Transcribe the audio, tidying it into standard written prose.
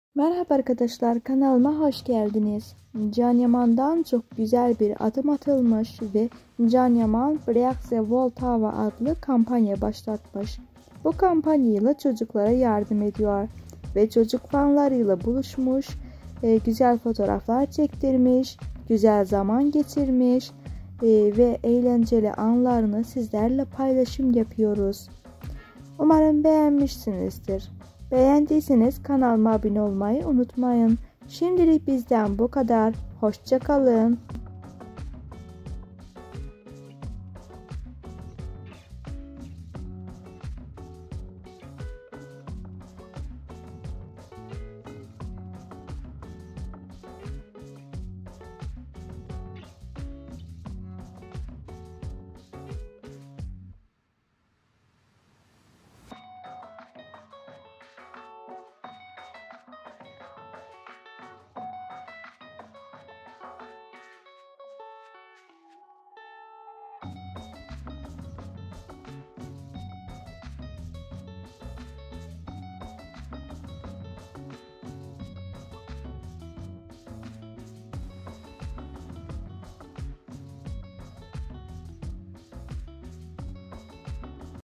Merhaba arkadaşlar, kanalıma hoş geldiniz. Can Yaman'dan çok güzel bir adım atılmış ve Can Yaman Break the Voltava adlı kampanya başlatmış. Bu kampanyayla çocuklara yardım ediyor ve çocuk fanlarıyla buluşmuş, güzel fotoğraflar çektirmiş, güzel zaman geçirmiş ve eğlenceli anlarını sizlerle paylaşım yapıyoruz. Umarım beğenmişsinizdir. Beğendiyseniz kanalıma abone olmayı unutmayın. Şimdilik bizden bu kadar. Hoşça kalın.